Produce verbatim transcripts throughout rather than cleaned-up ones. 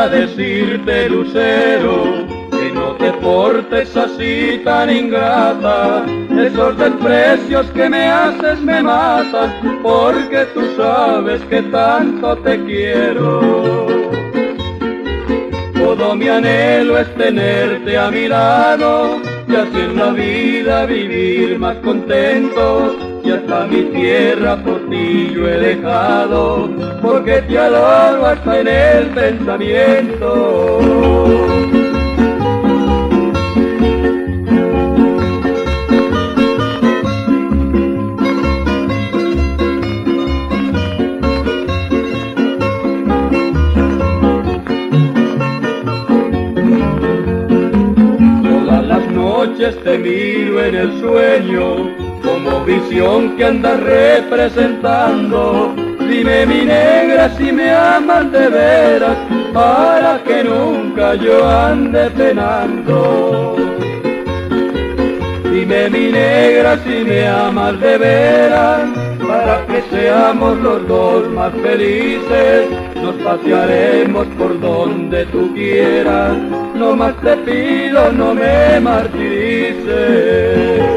decirte, lucero, que no te portes así tan ingrata. Esos desprecios que me haces me matan, porque tú sabes que tanto te quiero. Todo mi anhelo es tenerte a mi lado, y así en la vida vivir más contento. Y hasta mi tierra por ti yo he dejado, porque te adoro hasta en el pensamiento. Te miro en el sueño como visión que andas representando. Dime, mi negra, si me amas de veras, para que nunca yo ande penando. Dime, mi negra, si me amas de veras, para que seamos los dos más felices. Nos pasearemos por donde tú quieras, no más te pido no me martirices.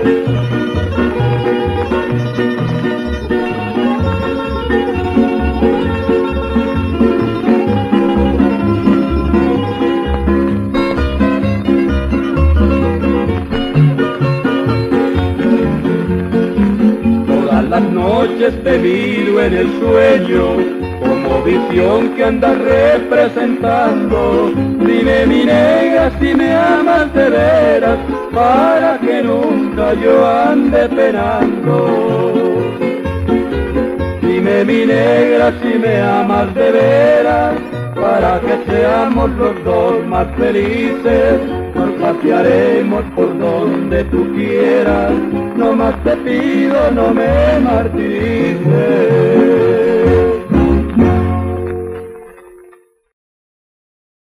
Todas las noches te miro en el sueño como visión que andas representando. Dime, mi negra, si me amas de veras, para que nunca yo ande penando. Dime, mi negra, si me amas de veras, para que seamos los dos más felices. Nos pasearemos por donde tú quieras, no más te pido no me martirices.